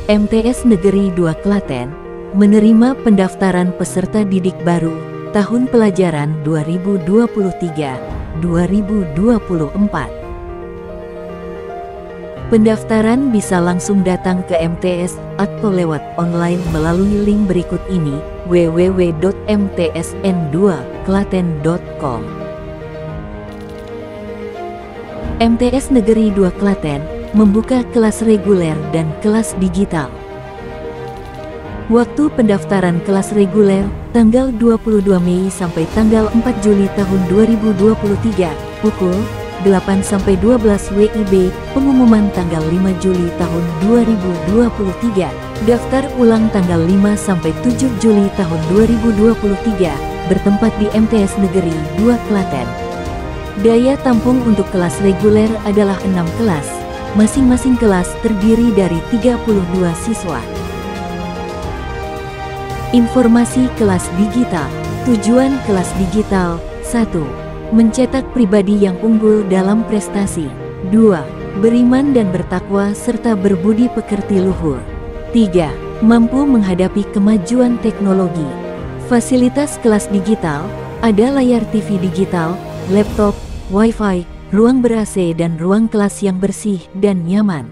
MTS Negeri 2 Klaten menerima pendaftaran peserta didik baru tahun pelajaran 2023-2024. Pendaftaran bisa langsung datang ke MTS atau lewat online melalui link berikut ini: www.mtsn2klaten.com. MTS Negeri 2 Klaten membuka kelas reguler dan kelas digital. Waktu pendaftaran kelas reguler tanggal 22 Mei sampai tanggal 4 Juli tahun 2023 pukul 8-12 WIB. Pengumuman tanggal 5 Juli tahun 2023. Daftar ulang tanggal 5-7 Juli tahun 2023. Bertempat di MTS Negeri 2 Klaten. Daya tampung untuk kelas reguler adalah 6 kelas. Masing-masing kelas terdiri dari 32 siswa. Informasi kelas digital. Tujuan kelas digital: 1. Mencetak pribadi yang unggul dalam prestasi. 2. Beriman dan bertakwa serta berbudi pekerti luhur. 3. Mampu menghadapi kemajuan teknologi. Fasilitas kelas digital: ada layar TV digital, laptop, wifi, ruang ber-AC dan ruang kelas yang bersih dan nyaman.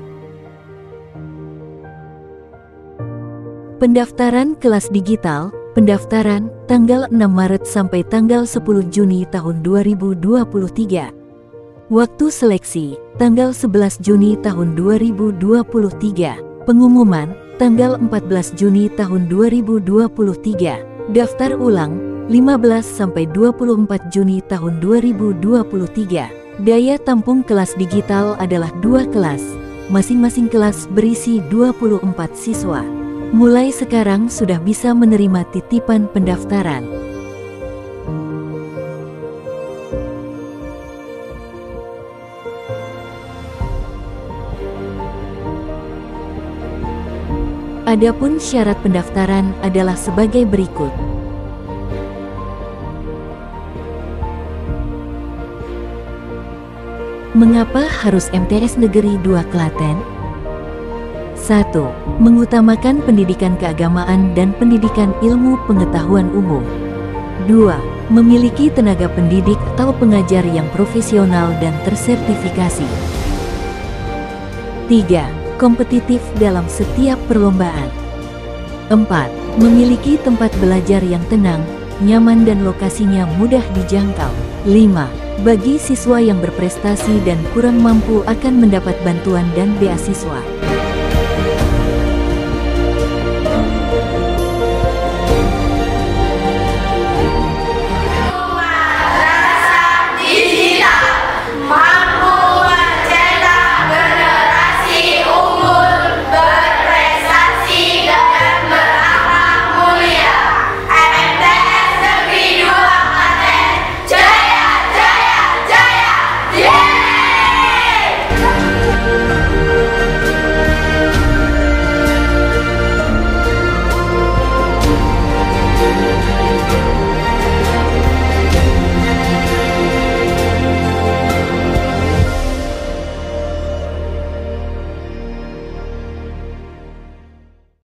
Pendaftaran kelas digital. Pendaftaran tanggal 6 Maret sampai tanggal 10 Juni tahun 2023. Waktu seleksi tanggal 11 Juni tahun 2023. Pengumuman tanggal 14 Juni tahun 2023. Daftar ulang 15-24 Juni tahun 2023. Daya tampung kelas digital adalah 2 kelas. Masing-masing kelas berisi 24 siswa. Mulai sekarang sudah bisa menerima titipan pendaftaran. Adapun syarat pendaftaran adalah sebagai berikut. Mengapa harus MTS Negeri 2 Klaten? 1. Mengutamakan pendidikan keagamaan dan pendidikan ilmu pengetahuan umum. 2. Memiliki tenaga pendidik atau pengajar yang profesional dan tersertifikasi. 3. Kompetitif dalam setiap perlombaan. 4. Memiliki tempat belajar yang tenang, nyaman dan lokasinya mudah dijangkau. 5. Bagi siswa yang berprestasi dan kurang mampu akan mendapat bantuan dan beasiswa.